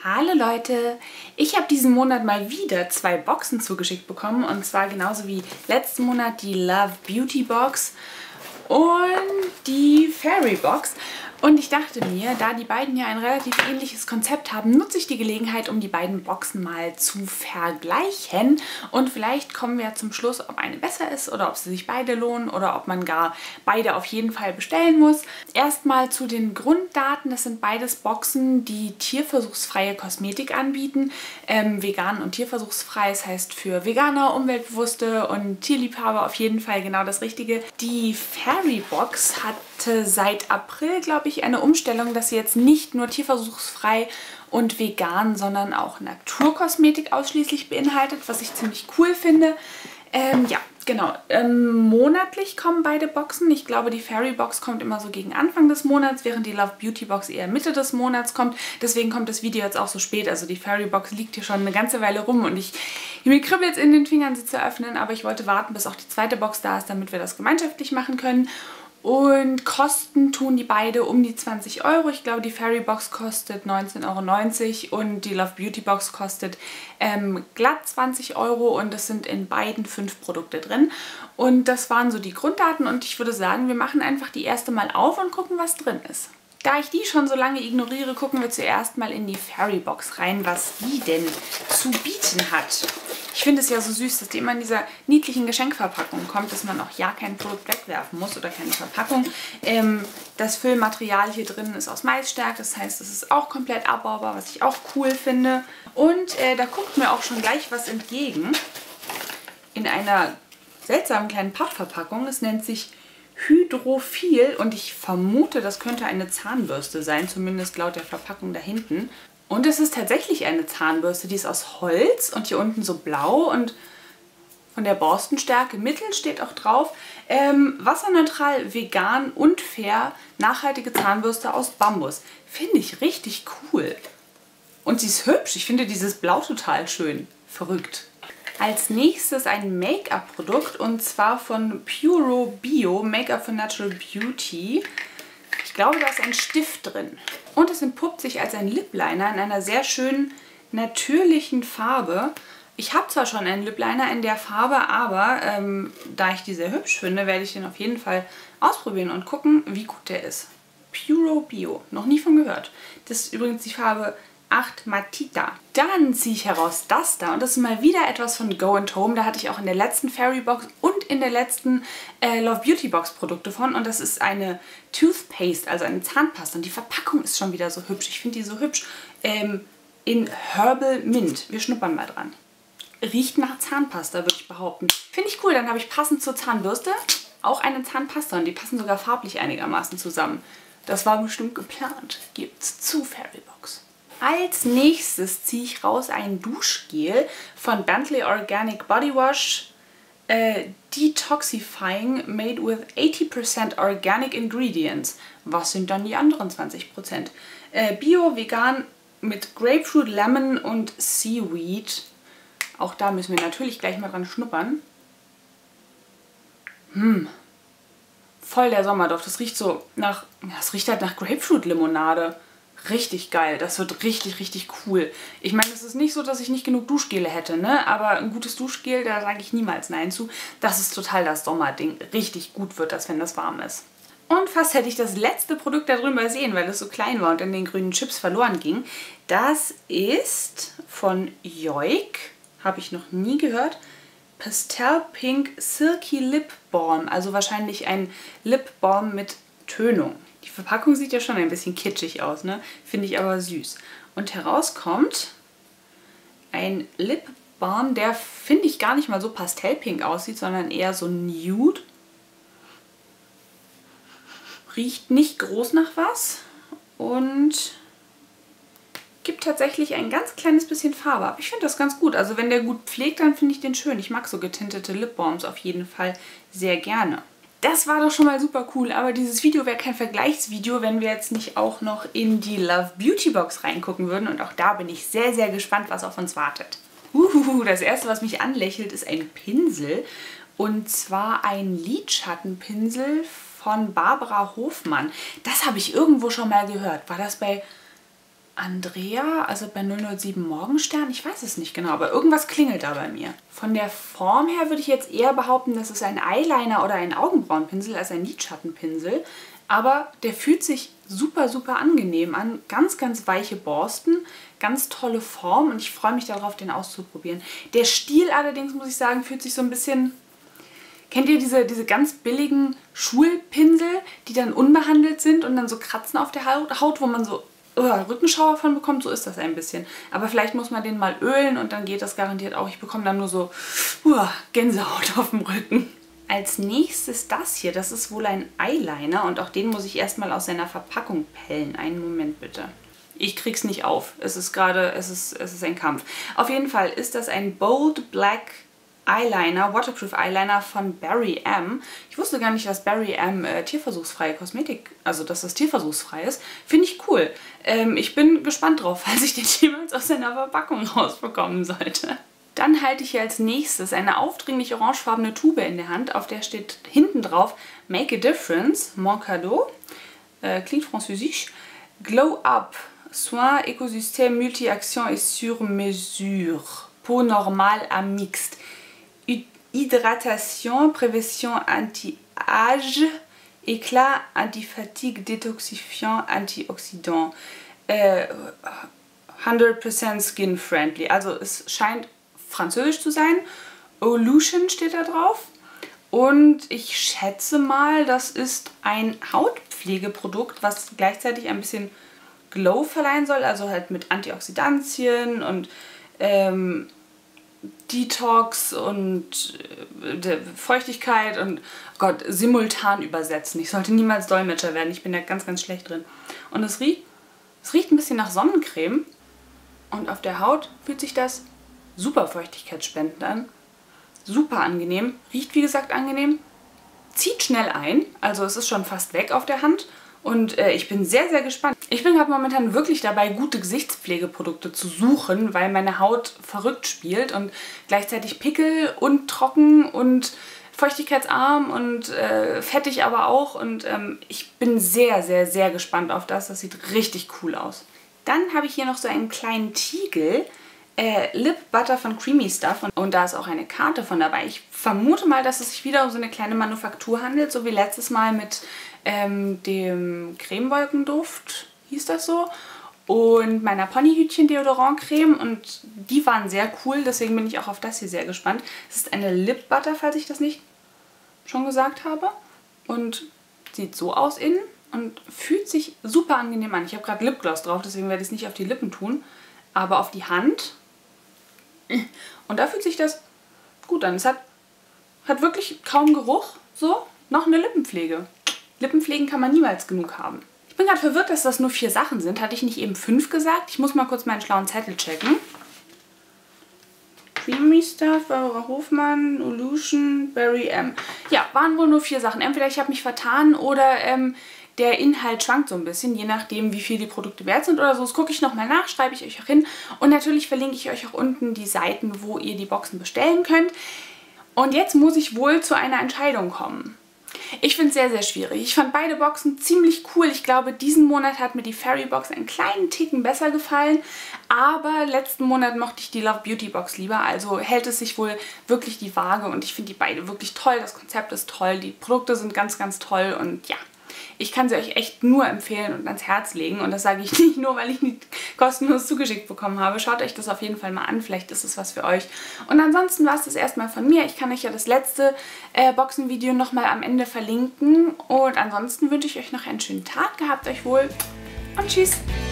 Hallo Leute, ich habe diesen Monat mal wieder 2 Boxen zugeschickt bekommen und zwar genauso wie letzten Monat die Love Beauty Box und die Fairy Box. Und ich dachte mir, da die beiden ja ein relativ ähnliches Konzept haben, nutze ich die Gelegenheit, um die beiden Boxen mal zu vergleichen. Und vielleicht kommen wir zum Schluss, ob eine besser ist oder ob sie sich beide lohnen oder ob man gar beide auf jeden Fall bestellen muss. Erstmal zu den Grunddaten. Das sind beides Boxen, die tierversuchsfreie Kosmetik anbieten. Vegan und tierversuchsfrei, das heißt für Veganer, Umweltbewusste und Tierliebhaber auf jeden Fall genau das Richtige. Die Fairy Box hatte seit April, glaube ich, eine Umstellung, dass sie jetzt nicht nur tierversuchsfrei und vegan, sondern auch Naturkosmetik ausschließlich beinhaltet, was ich ziemlich cool finde. Ja, genau. Monatlich kommen beide Boxen. Ich glaube, die Fairy Box kommt immer so gegen Anfang des Monats, während die Love Beauty Box eher Mitte des Monats kommt. Deswegen kommt das Video jetzt auch so spät. Also die Fairy Box liegt hier schon eine ganze Weile rum und mir kribbelt es in den Fingern, sie zu öffnen. Aber ich wollte warten, bis auch die zweite Box da ist, damit wir das gemeinschaftlich machen können. Und Kosten tun die beide um die 20 Euro. Ich glaube, die Fairy Box kostet 19,90 Euro und die Love Beauty Box kostet glatt 20 Euro und es sind in beiden 5 Produkte drin. Und das waren so die Grunddaten und ich würde sagen, wir machen einfach die erste mal auf und gucken, was drin ist. Da ich die schon so lange ignoriere, gucken wir zuerst mal in die Fairy Box rein, was die denn zu bieten hat. Ich finde es ja so süß, dass die immer in dieser niedlichen Geschenkverpackung kommt, dass man auch ja kein Produkt wegwerfen muss oder keine Verpackung. Das Füllmaterial hier drin ist aus Maisstärke, das heißt, es ist auch komplett abbaubar, was ich auch cool finde. Und da guckt mir auch schon gleich was entgegen. In einer seltsamen kleinen Pappverpackung. Es nennt sich Hydrophil und ich vermute, das könnte eine Zahnbürste sein, zumindest laut der Verpackung da hinten. Und es ist tatsächlich eine Zahnbürste, die ist aus Holz und hier unten so blau und von der Borstenstärke mittel steht auch drauf. Wasserneutral, vegan und fair, nachhaltige Zahnbürste aus Bambus. Finde ich richtig cool. Und sie ist hübsch. Ich finde dieses Blau total schön. Verrückt. Als nächstes ein Make-up-Produkt und zwar von Puro Bio, Make-up for Natural Beauty. Ich glaube, da ist ein Stift drin. Und es entpuppt sich als ein Lip Liner in einer sehr schönen, natürlichen Farbe. Ich habe zwar schon einen Lip Liner in der Farbe, aber da ich die sehr hübsch finde, werde ich den auf jeden Fall ausprobieren und gucken, wie gut der ist. Puro Bio, noch nie von gehört. Das ist übrigens die Farbe 8 Matita. Dann ziehe ich heraus das da und das ist mal wieder etwas von Go & Home. Da hatte ich auch in der letzten Fairy Box und in der letzten Love Beauty Box Produkte von und das ist eine Toothpaste, also eine Zahnpasta und die Verpackung ist schon wieder so hübsch. Ich finde die so hübsch. In Herbal Mint. Wir schnuppern mal dran. Riecht nach Zahnpasta, würde ich behaupten. Finde ich cool. Dann habe ich passend zur Zahnbürste auch eine Zahnpasta und die passen sogar farblich einigermaßen zusammen. Das war bestimmt geplant. Gibt's zu Fairy Box. Als nächstes ziehe ich raus ein Duschgel von Bentley Organic Body Wash Detoxifying made with 80% Organic Ingredients. Was sind dann die anderen 20%? Bio, vegan mit Grapefruit, Lemon und Seaweed. Auch da müssen wir natürlich gleich mal dran schnuppern. Voll der Sommerduft. Das riecht so nach, das riecht halt nach Grapefruit-Limonade. Richtig geil, das wird richtig, richtig cool. Ich meine, es ist nicht so, dass ich nicht genug Duschgele hätte, ne? Aber ein gutes Duschgel, da sage ich niemals Nein zu. Das ist total das Sommerding. Richtig gut wird das, wenn das warm ist. Und fast hätte ich das letzte Produkt da drüben übersehen, weil es so klein war und in den grünen Chips verloren ging. Das ist von Joik, habe ich noch nie gehört. Pastel Pink Silky Lip Balm, also wahrscheinlich ein Lip Balm mit Tönung. Die Verpackung sieht ja schon ein bisschen kitschig aus, ne? Finde ich aber süß. Und herauskommt ein Lip Balm, der finde ich gar nicht mal so pastellpink aussieht, sondern eher so nude. Riecht nicht groß nach was und gibt tatsächlich ein ganz kleines bisschen Farbe. Aber ich finde das ganz gut. Also wenn der gut pflegt, dann finde ich den schön. Ich mag so getintete Lip Balms auf jeden Fall sehr gerne. Das war doch schon mal super cool, aber dieses Video wäre kein Vergleichsvideo, wenn wir jetzt nicht auch noch in die Love Beauty Box reingucken würden. Und auch da bin ich sehr, sehr gespannt, was auf uns wartet. Das erste, was mich anlächelt, ist ein Pinsel. Und zwar ein Andrea, also bei 007 Morgenstern, ich weiß es nicht genau, aber irgendwas klingelt da bei mir. Von der Form her würde ich jetzt eher behaupten, das ist ein Eyeliner oder ein Augenbrauenpinsel als ein Lidschattenpinsel. Aber der fühlt sich super, super angenehm an. Ganz, ganz weiche Borsten, ganz tolle Form und ich freue mich darauf, den auszuprobieren. Der Stiel allerdings, muss ich sagen, fühlt sich so ein bisschen... Kennt ihr diese ganz billigen Schulpinsel, die dann unbehandelt sind und dann so kratzen auf der Haut, wo man so Rückenschauer von bekommt? So ist das ein bisschen. Aber vielleicht muss man den mal ölen und dann geht das garantiert auch. Ich bekomme dann nur so Gänsehaut auf dem Rücken. Als nächstes das hier, das ist wohl ein Eyeliner und auch den muss ich erstmal aus seiner Verpackung pellen. Einen Moment bitte. Ich krieg's nicht auf. Es ist ein Kampf. Auf jeden Fall ist das ein Bold Black Eyeliner, Waterproof Eyeliner von Barry M. Ich wusste gar nicht, dass Barry M tierversuchsfreie Kosmetik, also dass das tierversuchsfrei ist. Finde ich cool. Ich bin gespannt drauf, falls ich den jemals aus seiner Verpackung rausbekommen sollte. Dann halte ich hier als nächstes eine aufdringlich orangefarbene Tube in der Hand, auf der steht hinten drauf Make a Difference, Mon Cadeau, klingt französisch, Glow Up, Soin Écosystème Multi-Action et Sur Mesure, Peau normale à mixte, Hydratation, Prévention anti-âge, Éclat, Anti-Fatigue, Détoxifiant, Antioxidant, 100% skin friendly, also es scheint französisch zu sein. Olution steht da drauf. Und ich schätze mal, das ist ein Hautpflegeprodukt, was gleichzeitig ein bisschen Glow verleihen soll. Also halt mit Antioxidantien und Detox und Feuchtigkeit und Gott, simultan übersetzen. Ich sollte niemals Dolmetscher werden. Ich bin da ganz, ganz schlecht drin. Und es riecht ein bisschen nach Sonnencreme. Und auf der Haut fühlt sich das super feuchtigkeitsspendend an. Super angenehm. Riecht wie gesagt angenehm. Zieht schnell ein. Also es ist schon fast weg auf der Hand. Und ich bin sehr, sehr gespannt. Ich bin gerade momentan wirklich dabei, gute Gesichtspflegeprodukte zu suchen, weil meine Haut verrückt spielt und gleichzeitig Pickel und trocken und feuchtigkeitsarm und fettig aber auch. Und ich bin sehr, sehr, sehr gespannt auf das. Das sieht richtig cool aus. Dann habe ich hier noch so einen kleinen Tiegel. Lip Butter von Creamy Stuff und da ist auch eine Karte von dabei. Ich vermute mal, dass es sich wieder um so eine kleine Manufaktur handelt, so wie letztes Mal mit dem Cremewolkenduft, hieß das so, und meiner Ponyhütchen Deodorantcreme und die waren sehr cool, deswegen bin ich auch auf das hier sehr gespannt. Es ist eine Lip Butter, falls ich das nicht schon gesagt habe, und sieht so aus innen und fühlt sich super angenehm an. Ich habe gerade Lipgloss drauf, deswegen werde ich es nicht auf die Lippen tun, aber auf die Hand. Und da fühlt sich das gut an. Es hat wirklich kaum Geruch. So, noch eine Lippenpflege. Lippenpflegen kann man niemals genug haben. Ich bin gerade verwirrt, dass das nur 4 Sachen sind. Hatte ich nicht eben 5 gesagt? Ich muss mal kurz meinen schlauen Zettel checken. Creamy Stuff, Barbara Hofmann, Olution, Barry M. Ja, waren wohl nur 4 Sachen. Entweder ich habe mich vertan oder der Inhalt schwankt so ein bisschen, je nachdem, wie viel die Produkte wert sind oder so. Das gucke ich nochmal nach, schreibe ich euch auch hin. Und natürlich verlinke ich euch auch unten die Seiten, wo ihr die Boxen bestellen könnt. Und jetzt muss ich wohl zu einer Entscheidung kommen. Ich finde es sehr, sehr schwierig. Ich fand beide Boxen ziemlich cool. Ich glaube, diesen Monat hat mir die Fairy Box einen kleinen Ticken besser gefallen. Aber letzten Monat mochte ich die Love Beauty Box lieber. Also hält es sich wohl wirklich die Waage. Und ich finde die beide wirklich toll. Das Konzept ist toll. Die Produkte sind ganz, ganz toll. Und ja, ich kann sie euch echt nur empfehlen und ans Herz legen. Und das sage ich nicht nur, weil ich nicht kostenlos zugeschickt bekommen habe. Schaut euch das auf jeden Fall mal an. Vielleicht ist es was für euch. Und ansonsten war es das erstmal von mir. Ich kann euch ja das letzte Boxenvideo nochmal am Ende verlinken. Und ansonsten wünsche ich euch noch einen schönen Tag. Gehabt euch wohl und tschüss!